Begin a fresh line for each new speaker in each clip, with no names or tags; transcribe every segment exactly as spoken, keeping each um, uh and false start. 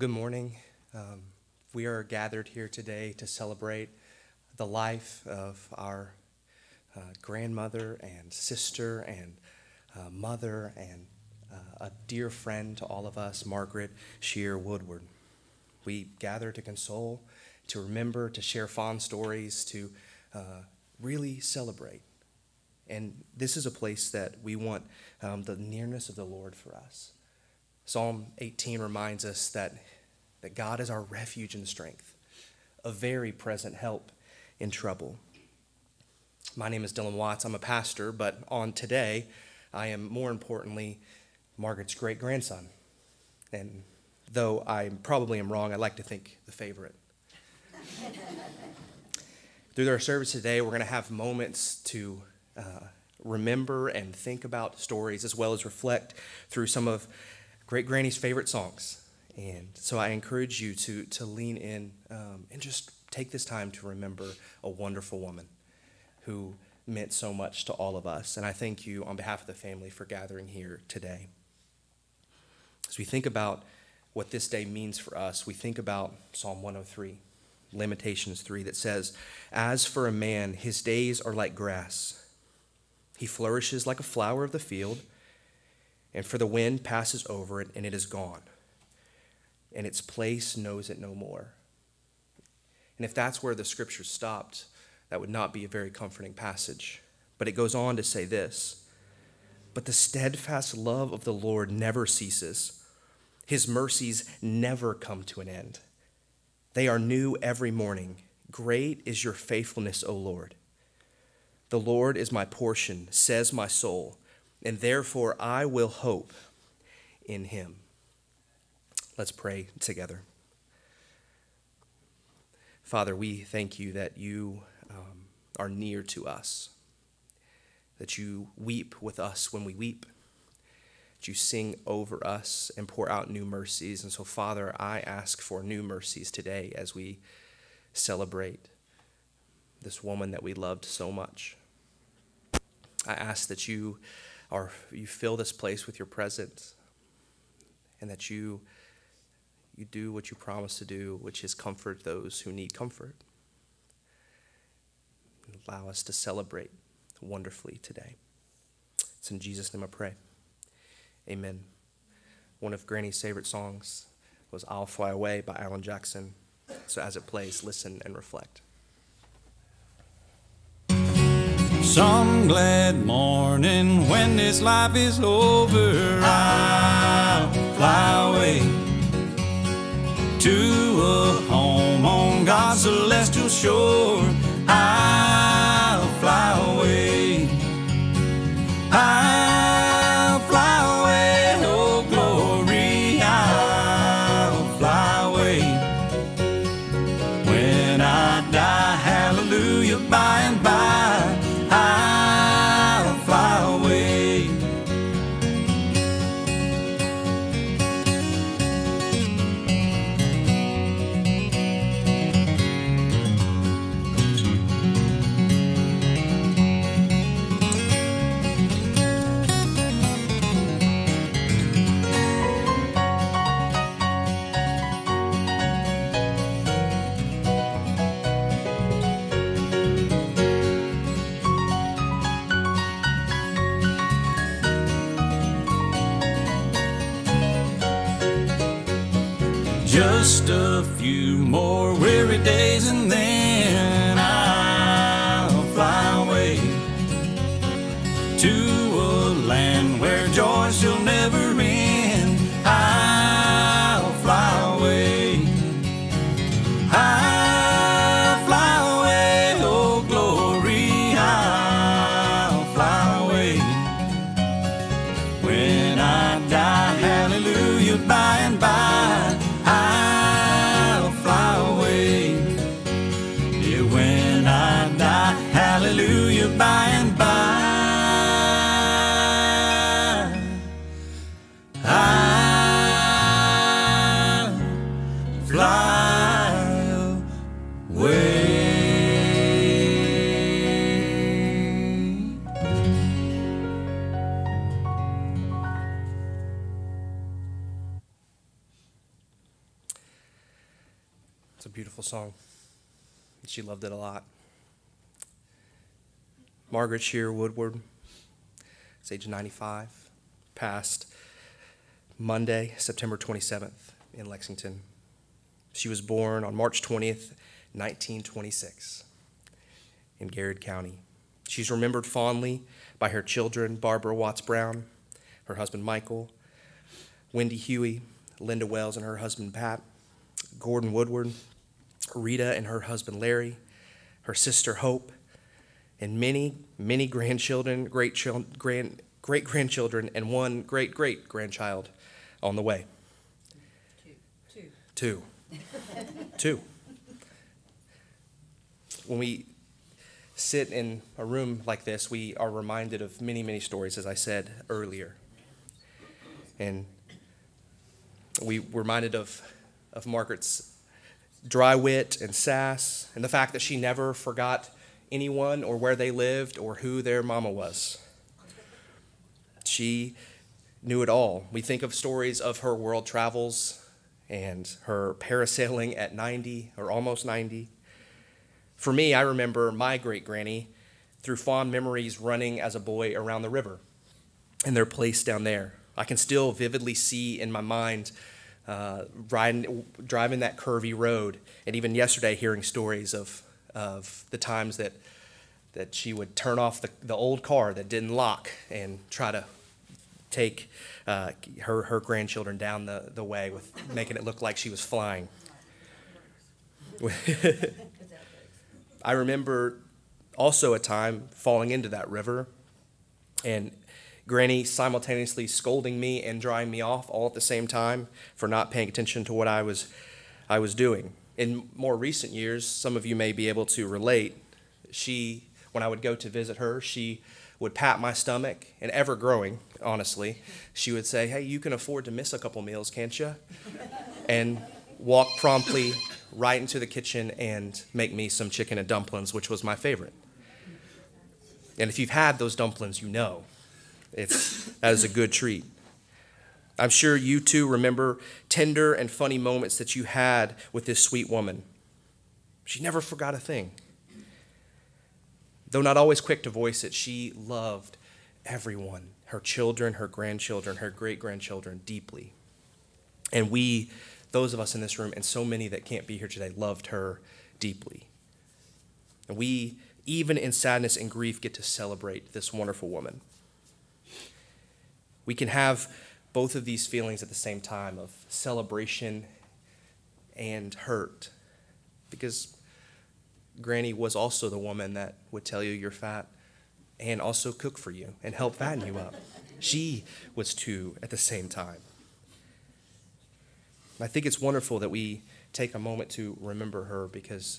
good morning. Um, we are gathered here today to celebrate the life of our uh, grandmother and sister and uh, mother and uh, a dear friend to all of us, Margaret Shear Woodward. We gather to console, to remember, to share fond stories, to uh, really celebrate. And this is a place that we want um, the nearness of the Lord for us. Psalm eighteen reminds us that, that God is our refuge and strength, a very present help in trouble. My name is Dylan Watts. I'm a pastor, but on today, I am more importantly Margaret's great-grandson. And though I probably am wrong, I like to think the favorite. Through our service today, we're going to have moments to uh, remember and think about stories, as well as reflect through some of Great Granny's favorite songs. And so I encourage you to, to lean in um, and just take this time to remember a wonderful woman who meant so much to all of us. And I thank you on behalf of the family for gathering here today. As we think about what this day means for us, we think about Psalm one oh three, Lamentations three, that says, "As for a man, his days are like grass. He flourishes like a flower of the field, and for the wind passes over it, and it is gone, and its place knows it no more." And if that's where the scripture stopped, that would not be a very comforting passage. But it goes on to say this: "But the steadfast love of the Lord never ceases. His mercies never come to an end. They are new every morning. Great is your faithfulness, O Lord. The Lord is my portion, says my soul, and therefore I will hope in him." Let's pray together. Father, we thank you that you um, are near to us, that you weep with us when we weep, that you sing over us and pour out new mercies. And so, Father, I ask for new mercies today as we celebrate this woman that we loved so much. I ask that you Or you fill this place with your presence, and that you you do what you promise to do, which is comfort those who need comfort. And allow us to celebrate wonderfully today. It's in Jesus' name I pray. Amen. One of Granny's favorite songs was "I'll Fly Away" by Alan Jackson. So as it plays, listen and reflect.
Some glad morning when this life is over, I'll fly away to a home on God's celestial shore. I'll fly away. I'll fly away, oh glory, I'll fly away. When I die, hallelujah, by and by, I'll fly away. Just a few more weary days and then I'll fly away to a land where joy shall never end. I'll fly away. I'll fly away, oh glory, I'll fly away. When I die, hallelujah, by and by, I'll fly away. Yeah, when
It's a beautiful song. She loved it a lot. Margaret Shear Woodward is age ninety-five, passed Monday, September twenty-seventh in Lexington. She was born on March twentieth, nineteen twenty-six in Garrett County. She's remembered fondly by her children, Barbara Watts Brown, her husband Michael, Wendy Huey, Linda Wells and her husband Pat, Gordon Woodward, Rita and her husband Larry, her sister Hope, and many, many grandchildren, great chil- grand, great-grandchildren, and one great-great-grandchild on the way.
Two.
Two. Two. When we sit in a room like this, we are reminded of many, many stories, as I said earlier. And we were reminded of, of Margaret's dry wit and sass, and the fact that she never forgot anyone or where they lived or who their mama was. She knew it all. We think of stories of her world travels and her parasailing at ninety or almost ninety. For me, I remember my great-granny through fond memories running as a boy around the river and their place down there. I can still vividly see in my mind uh, riding, driving that curvy road, and even yesterday hearing stories of, of the times that, that she would turn off the, the old car that didn't lock and try to take uh, her, her grandchildren down the, the way with making it look like she was flying. I remember also a time falling into that river and Granny simultaneously scolding me and drying me off all at the same time for not paying attention to what I was I was doing. In more recent years, some of you may be able to relate. She, when I would go to visit her, she would pat my stomach, and ever growing, honestly, she would say, "Hey, you can afford to miss a couple meals, can't you?" And walk promptly right into the kitchen and make me some chicken and dumplings, which was my favorite. And if you've had those dumplings, you know it's that is a good treat. I'm sure you too remember tender and funny moments that you had with this sweet woman. She never forgot a thing. Though not always quick to voice it, she loved everyone, her children, her grandchildren, her great-grandchildren deeply. And we, those of us in this room, and so many that can't be here today, loved her deeply. And we, even in sadness and grief, get to celebrate this wonderful woman. We can have both of these feelings at the same time of celebration and hurt, because Granny was also the woman that would tell you you're fat and also cook for you and help fatten you up. She was two at the same time. I think it's wonderful that we take a moment to remember her, because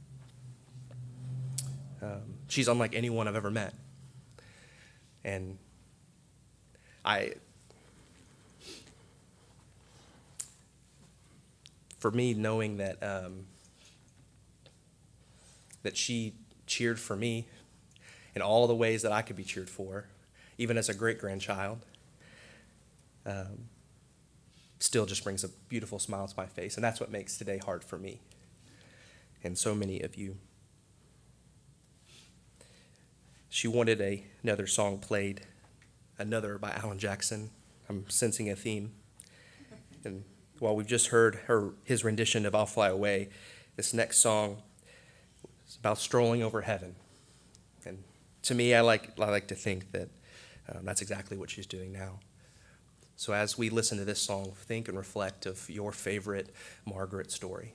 um, she's unlike anyone I've ever met. And I, for me, knowing that um, that she cheered for me in all the ways that I could be cheered for, even as a great-grandchild, um, still just brings a beautiful smile to my face. And that's what makes today hard for me and so many of you. She wanted a, another song played, another by Alan Jackson. I'm sensing a theme. And while we've just heard her his rendition of I'll Fly Away, this next song is about strolling over heaven. And to me, I like, I like to think that um, that's exactly what she's doing now. So as we listen to this song, think and reflect of your favorite Margaret story.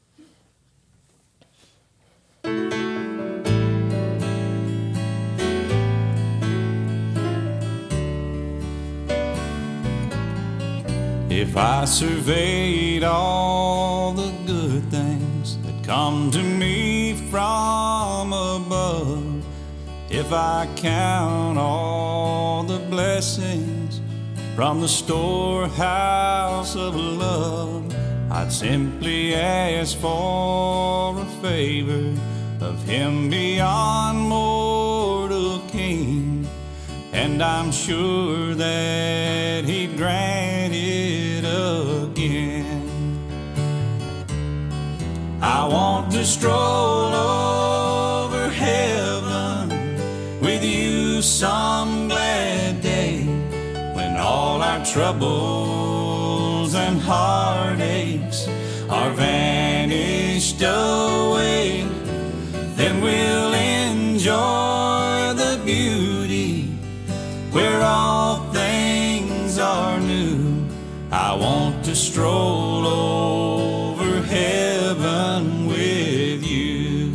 If I surveyed all the good things that come to me from above, if I count all the blessings from the storehouse of love, I'd simply ask for a favor of Him beyond mortal king, and I'm sure that He'd grant it again. I want to stroll over heaven with you some glad day, when all our troubles and heartaches are vanished away. Then we'll enjoy the beauty where all things are new. I want to stroll over heaven with you.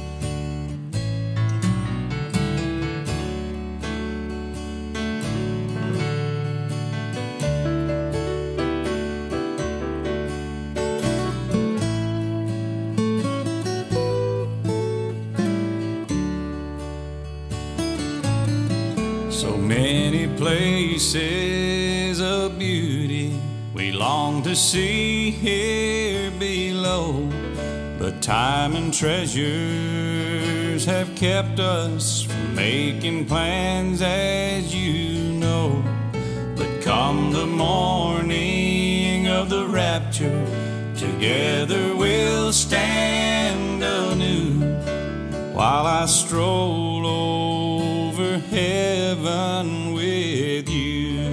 So many places of beauty we long to see here below, but time and treasures have kept us from making plans, as you know. But come the morning of the rapture, together we'll stand anew, while I stroll over heaven with you.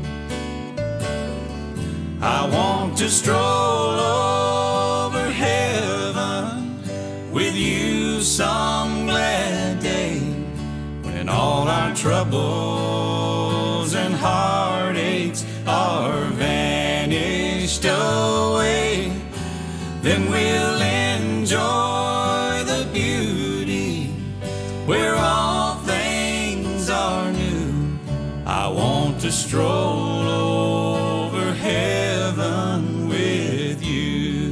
I want to stroll over heaven with you some glad day, when all our troubles and heartaches are vanished away. Then we'll enjoy the beauty where all things are new. I want to stroll over heaven with you.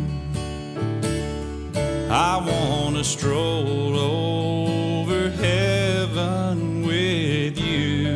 I want to stroll over heaven with you.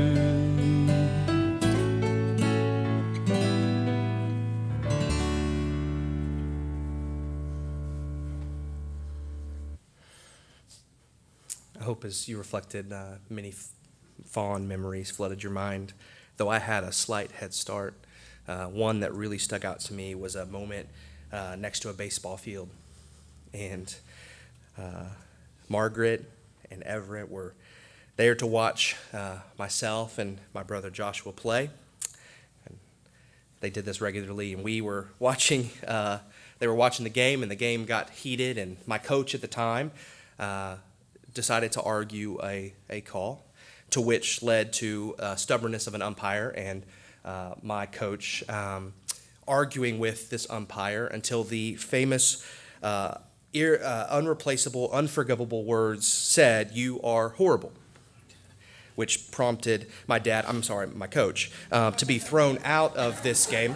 I hope as you reflected, uh, many f- fond memories flooded your mind, though I had a slight head start. Uh, one that really stuck out to me was a moment uh, next to a baseball field. And uh, Margaret and Everett were there to watch uh, myself and my brother Joshua play. And they did this regularly, and we were watching, uh, they were watching the game, and the game got heated, and my coach at the time uh, decided to argue a, a call, to which led to uh, stubbornness of an umpire, and uh, my coach um, arguing with this umpire until the famous, uh, ir- uh, unreplaceable, unforgivable words said, "You are horrible," which prompted my dad, I'm sorry, my coach, uh, to be thrown out of this game,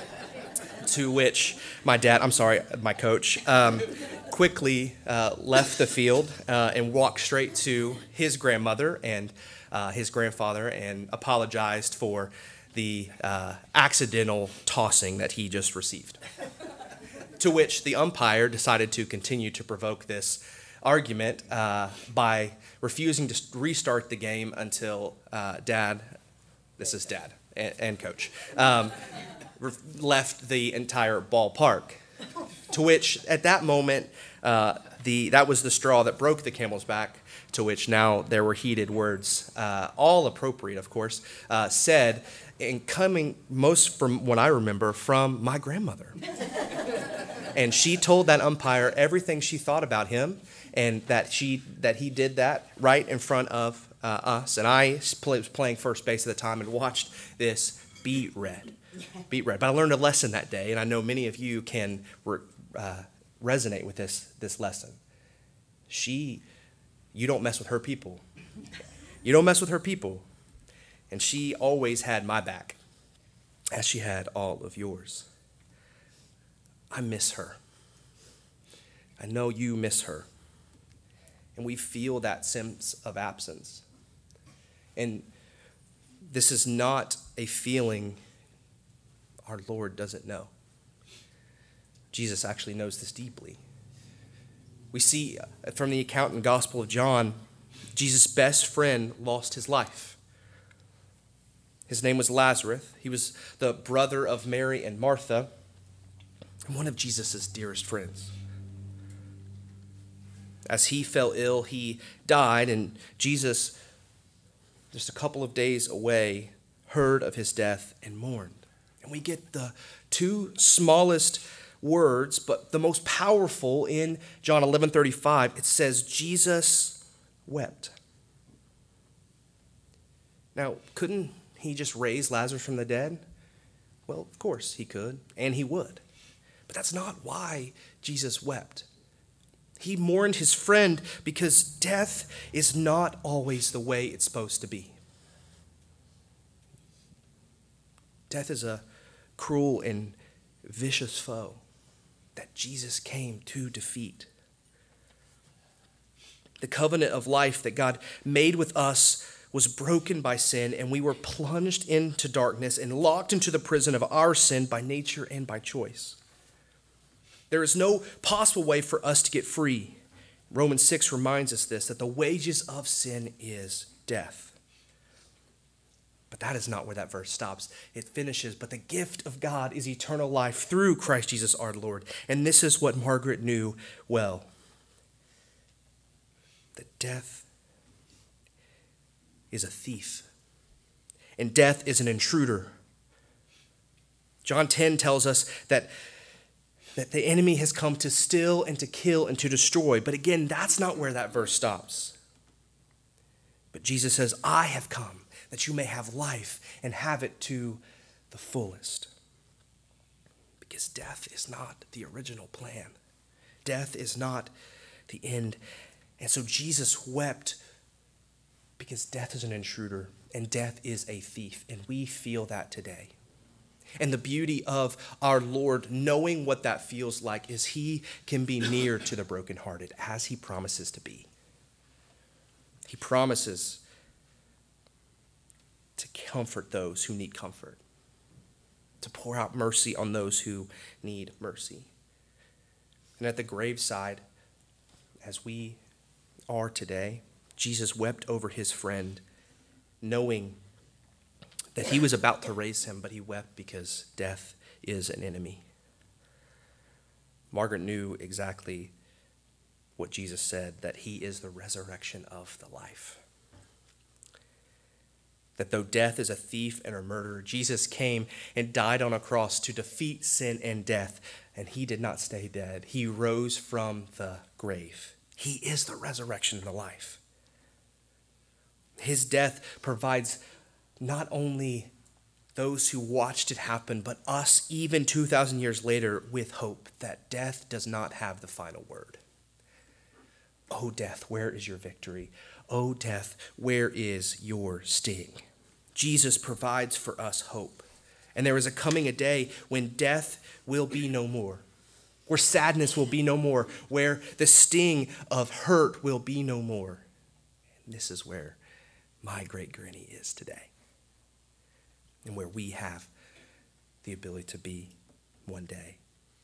to which my dad, I'm sorry, my coach, um, quickly uh, left the field uh, and walked straight to his grandmother and uh, his grandfather and apologized for the uh, accidental tossing that he just received. To which the umpire decided to continue to provoke this argument uh, by refusing to restart the game until uh, Dad, this is Dad and, and Coach, um, left the entire ballpark. To which, at that moment, uh, the that was the straw that broke the camel's back, to which now there were heated words, uh, all appropriate, of course, uh, said, and coming most from what I remember from my grandmother. And she told that umpire everything she thought about him, and that she that he did that right in front of uh, us. And I was playing first base at the time and watched this beat red. Beat red. But I learned a lesson that day, and I know many of you can re, uh, resonate with this, this lesson. She, you don't mess with her people. You don't mess with her people. And she always had my back, as she had all of yours. I miss her. I know you miss her. And we feel that sense of absence. And this is not a feeling our Lord doesn't know. Jesus actually knows this deeply. We see from the account in the Gospel of John, Jesus' best friend lost his life. His name was Lazarus. He was the brother of Mary and Martha, and one of Jesus' dearest friends. As he fell ill, he died, and Jesus, just a couple of days away, heard of his death and mourned. And we get the two smallest words, but the most powerful in John eleven thirty-five. It says, Jesus wept. Now, couldn't he just raise Lazarus from the dead? Well, of course he could, and he would. But that's not why Jesus wept. He mourned his friend because death is not always the way it's supposed to be. Death is a cruel and vicious foe that Jesus came to defeat. The covenant of life that God made with us was broken by sin, and we were plunged into darkness and locked into the prison of our sin by nature and by choice. There is no possible way for us to get free. Romans six reminds us this, that the wages of sin is death. But that is not where that verse stops. It finishes, but the gift of God is eternal life through Christ Jesus our Lord. And this is what Margaret knew well. That death is a thief, and death is an intruder. John ten tells us that that the enemy has come to steal and to kill and to destroy. But again, that's not where that verse stops. But Jesus says, I have come that you may have life and have it to the fullest. Because death is not the original plan. Death is not the end. And so Jesus wept because death is an intruder and death is a thief. And we feel that today. And the beauty of our Lord, knowing what that feels like, is he can be near to the brokenhearted, as he promises to be. He promises to comfort those who need comfort, to pour out mercy on those who need mercy. And at the graveside, as we are today, Jesus wept over his friend, knowing that he was about to raise him, but he wept because death is an enemy. Margaret knew exactly what Jesus said, that he is the resurrection of the life. That though death is a thief and a murderer, Jesus came and died on a cross to defeat sin and death, and he did not stay dead. He rose from the grave. He is the resurrection and the life. His death provides not only those who watched it happen, but us, even two thousand years later, with hope that death does not have the final word. O death, where is your victory? O death, where is your sting? Jesus provides for us hope. And there is a coming a day when death will be no more, where sadness will be no more, where the sting of hurt will be no more. And this is where my great granny is today, and where we have the ability to be one day.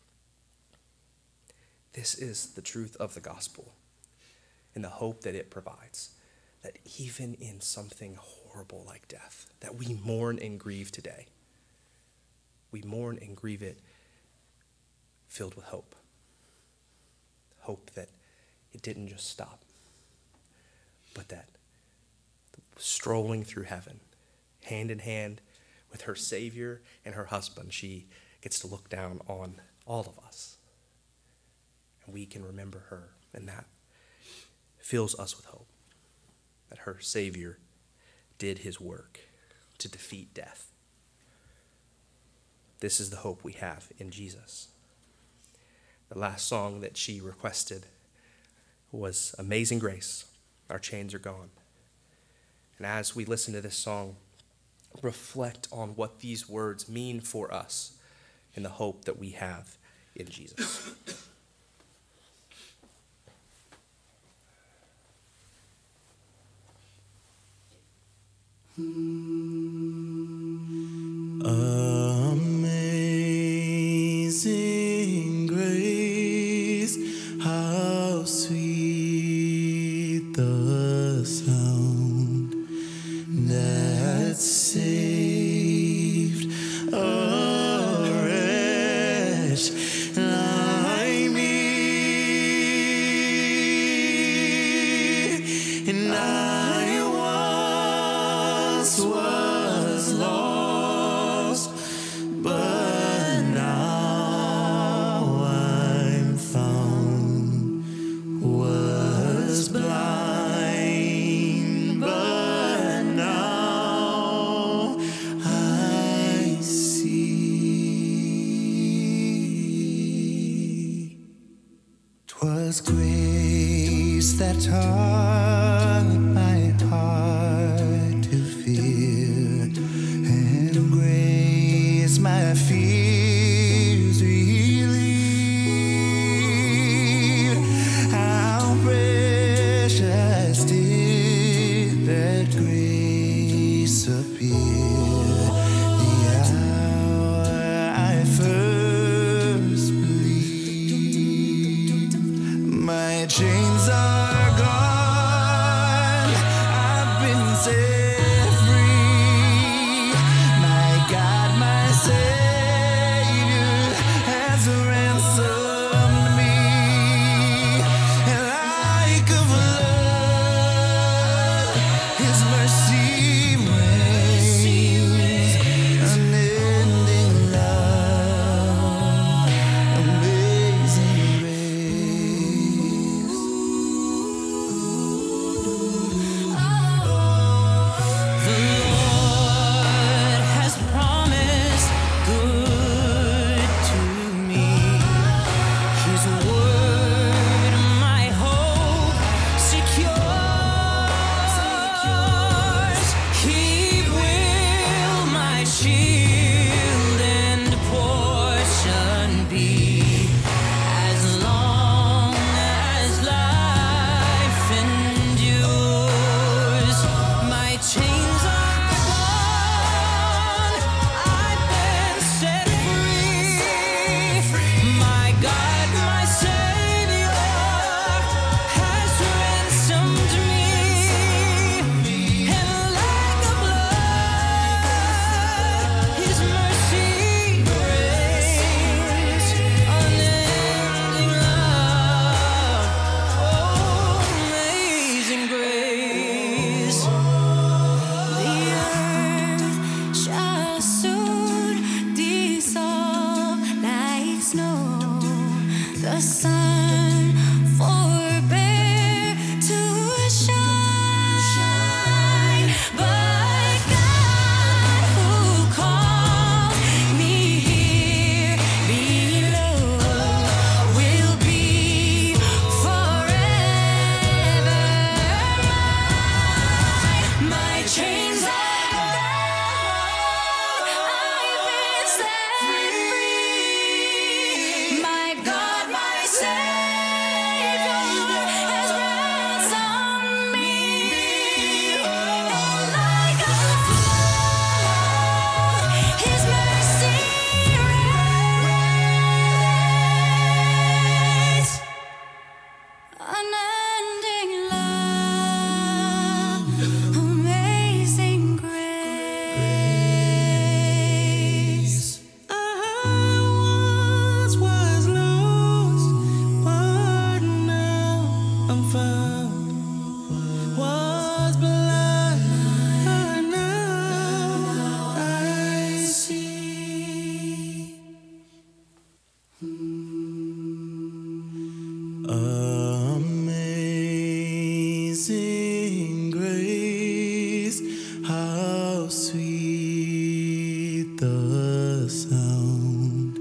This is the truth of the gospel and the hope that it provides, that even in something horrible like death, that we mourn and grieve today, we mourn and grieve it filled with hope. Hope that it didn't just stop, but that strolling through heaven, hand in hand with her Savior and her husband, she gets to look down on all of us. And we can remember her, and that fills us with hope, that her Savior did his work to defeat death. This is the hope we have in Jesus. The last song that she requested was Amazing Grace, Our Chains Are Gone. And as we listen to this song, reflect on what these words mean for us and the hope that we have in Jesus.
Amazing grace, how sweet the sound that saved a wretch like 'Twas grace that taught my heart to fear, and grace my fears relieved. How precious did that grace appear the hour I first believed. My chains are gone, I've been set free. My God, my Savior has ransomed me. And like a flood, His mercy reigns. Unending love, amazing grace.
The Lord has promised good to me. His word, my hope secures. He will my shield and portion be, as long as life endures. My chains are gone, I've been set free. My God, my Savior has ransomed me. And like a flood, His mercy reigns. Unending love, oh, amazing grace. The earth shall soon dissolve like snow. The sun forbear to shine. But God, who called me here below, will be forever mine. My chains are gone, I've been set free. My God, my Savior has ransomed me. And like a flood, His mercy reigns. Unending love, amazing grace.
I once was lost, but now I'm found. Was blind, but now I see. Amazing grace, how sweet the sound.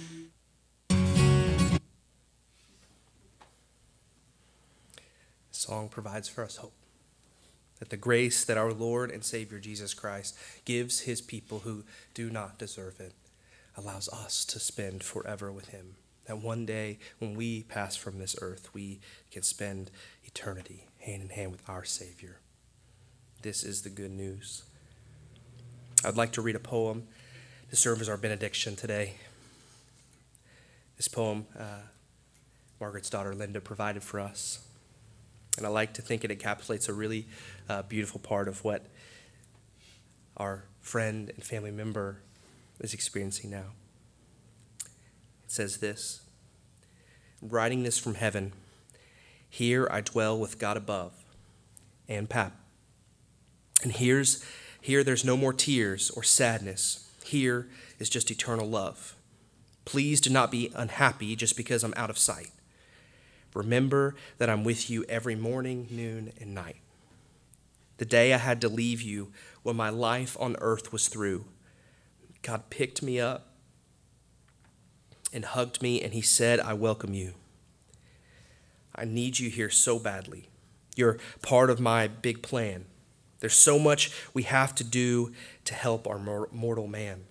This song provides for us hope that the grace that our Lord and Savior Jesus Christ gives His people who do not deserve it allows us to spend forever with Him. That one day when we pass from this earth, we can spend eternity hand in hand with our Savior. This is the good news. I'd like to read a poem to serve as our benediction today. This poem, uh, Margaret's daughter Linda provided for us. And I like to think it encapsulates a really uh, beautiful part of what our friend and family member is experiencing now. It says this: writing this from heaven, here I dwell with God above and Pap. And here's, here there's no more tears or sadness. Here is just eternal love. Please do not be unhappy just because I'm out of sight. Remember that I'm with you every morning, noon, and night. The day I had to leave you when my life on earth was through, God picked me up and hugged me, and He said, I welcome you. I need you here so badly. You're part of my big plan. There's so much we have to do to help our mor- mortal man.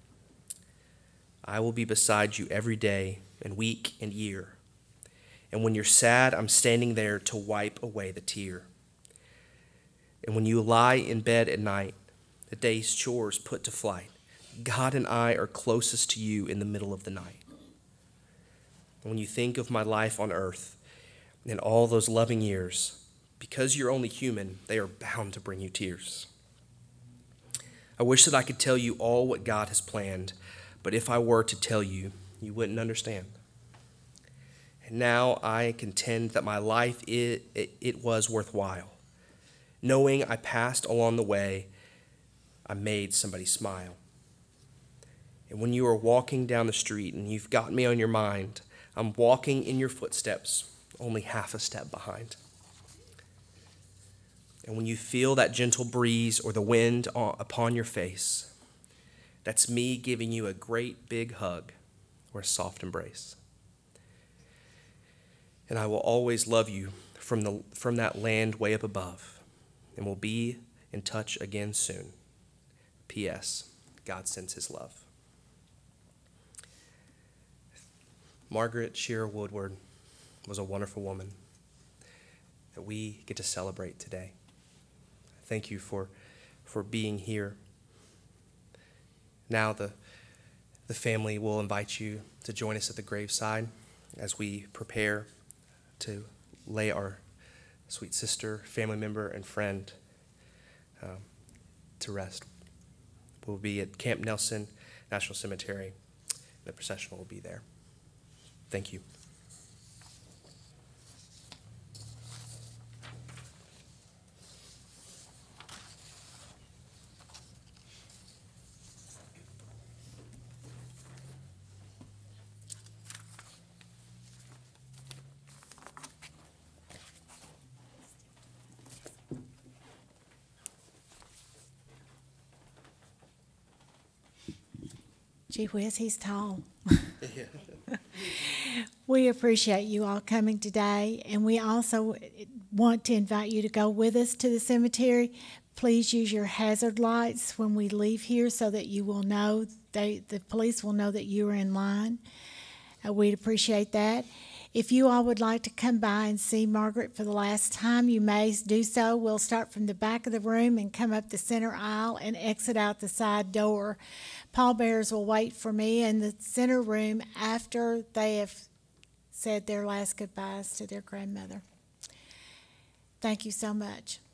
I will be beside you every day and week and year. And when you're sad, I'm standing there to wipe away the tear. And when you lie in bed at night, the day's chores put to flight, God and I are closest to you in the middle of the night. And when you think of my life on earth and all those loving years, because you're only human, they are bound to bring you tears. I wish that I could tell you all what God has planned, but if I were to tell you, you wouldn't understand. And now I contend that my life, it, it, it was worthwhile. Knowing I passed along the way, I made somebody smile. And when you are walking down the street and you've got me on your mind, I'm walking in your footsteps, only half a step behind. And when you feel that gentle breeze or the wind upon your face, that's me giving you a great big hug or a soft embrace. And I will always love you from the from that land way up above, and we'll be in touch again soon. P S. God sends his love. Margaret Shearer Woodward was a wonderful woman that we get to celebrate today. Thank you for, for being here. Now the, the family will invite you to join us at the graveside as we prepare to lay our sweet sister, family member, and friend um, to rest. We'll be at Camp Nelson National Cemetery. The procession will be there. Thank you.
Gee whiz, he's tall. We appreciate you all coming today, and we also want to invite you to go with us to the cemetery. Please use your hazard lights when we leave here so that you will know, they, the police will know that you are in line. Uh, we'd appreciate that. If you all would like to come by and see Margaret for the last time, you may do so. We'll start from the back of the room and come up the center aisle and exit out the side door. Pallbearers will wait for me in the center room after they have said their last goodbyes to their grandmother. Thank you so much.